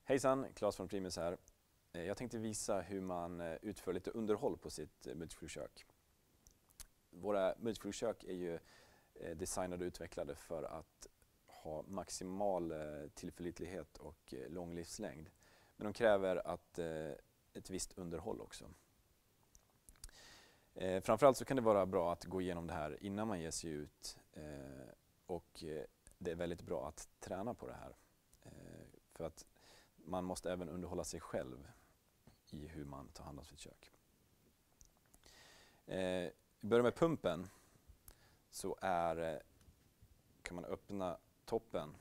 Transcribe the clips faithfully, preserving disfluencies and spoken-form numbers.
Hejsan, Claes från Primus här. Jag tänkte visa hur man utför lite underhåll på sitt multiflugkök. Våra multiflugkök är ju designade och utvecklade för att ha maximal tillförlitlighet och lång livslängd. Men de kräver att ett visst underhåll också. Framförallt så kan det vara bra att gå igenom det här innan man ger sig ut, och det är väldigt bra att träna på det här. För att man måste även underhålla sig själv i hur man tar hand om sitt kök. Vi börjar med pumpen. Så är, kan man öppna toppen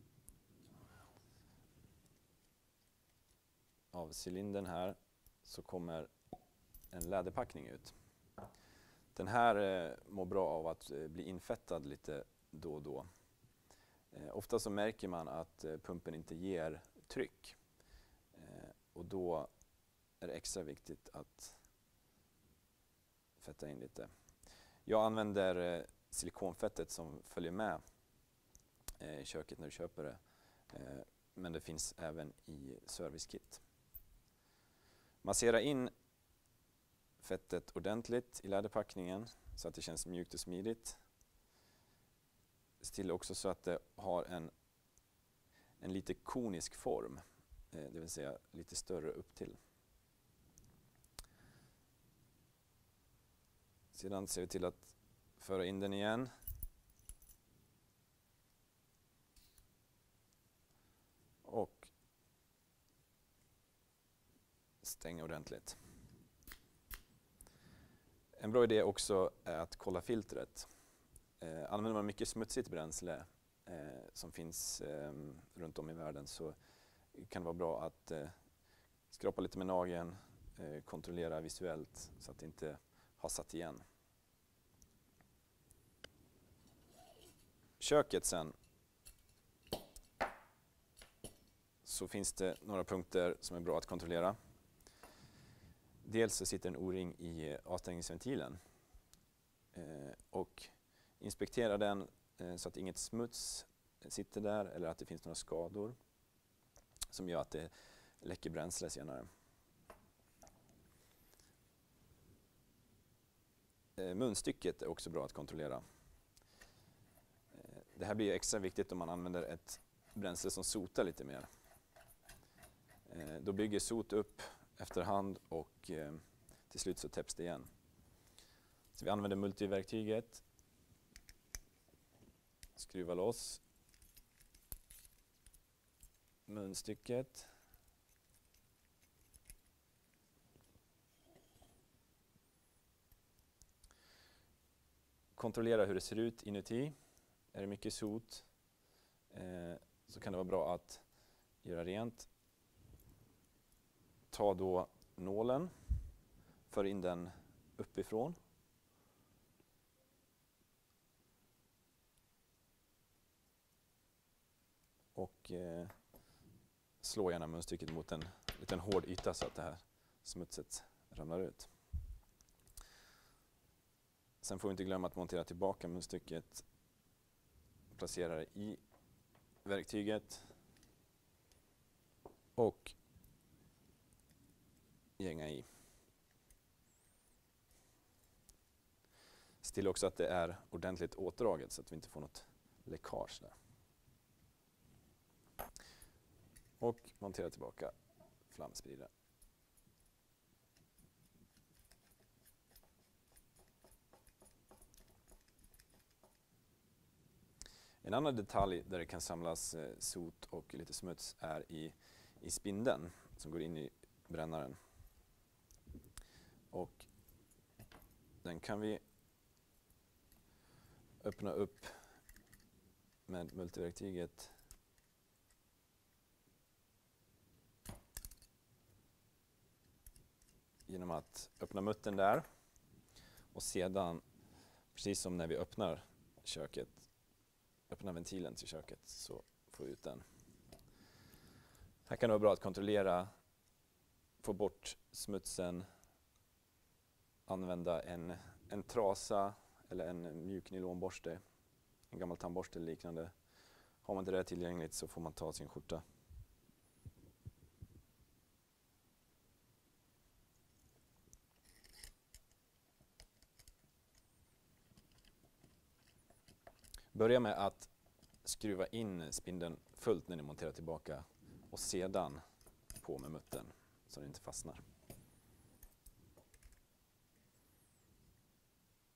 av cylindern här, så kommer en läderpackning ut. Den här eh, mår bra av att eh, bli infettad lite då och då. Eh, ofta så märker man att eh, pumpen inte ger tryck. Eh, och då är det extra viktigt att fetta in lite. Jag använder eh, silikonfettet som följer med eh, i köket när du köper det. Eh, men det finns även i servicekit. Massera in fettet ordentligt i läderpackningen så att det känns mjukt och smidigt. Se till också så att det har en, en lite konisk form, det vill säga lite större upp till. Sedan ser vi till att föra in den igen. Och stänga ordentligt. En bra idé också är att kolla filtret. Eh, använder man mycket smutsigt bränsle eh, som finns eh, runt om i världen, så kan det vara bra att eh, skrapa lite med nageln, eh, kontrollera visuellt så att det inte har satt igen. Köket sen, så finns det några punkter som är bra att kontrollera. Dels så sitter en O-ring i avstängningsventilen, eh, och inspektera den eh, så att inget smuts sitter där eller att det finns några skador som gör att det läcker bränsle senare. Eh, munstycket är också bra att kontrollera. Eh, det här blir extra viktigt om man använder ett bränsle som sotar lite mer. Eh, då bygger sot upp efterhand och eh, till slut så täpps det igen. Så vi använder multiverktyget. Skruva loss munstycket. Kontrollera hur det ser ut inuti. Är det mycket sot eh, så kan det vara bra att göra rent. Ta då nålen, för in den uppifrån. Och eh, slå gärna munstycket mot en liten hård yta så att det här smutset ramlar ut. Sen får vi inte glömma att montera tillbaka munstycket. Placera det i verktyget. Och gänga i. Se till också att det är ordentligt åtdraget så att vi inte får något läckage där. Och montera tillbaka flamspridaren. En annan detalj där det kan samlas eh, sot och lite smuts är i, i spindeln som går in i brännaren. Och den kan vi öppna upp med multiverktyget. Genom att öppna muttern där och sedan, precis som när vi öppnar köket, öppna ventilen till köket, så får vi ut den. Här kan det vara bra att kontrollera, få bort smutsen, använda en, en trasa eller en mjuk nylonborste, en gammal tandborste eller liknande. Har man inte det tillgängligt så får man ta sin skjorta. Börja med att skruva in spindeln fullt när ni monterar tillbaka och sedan på med muttern så den inte fastnar.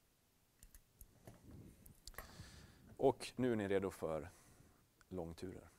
Och nu är ni redo för långturer.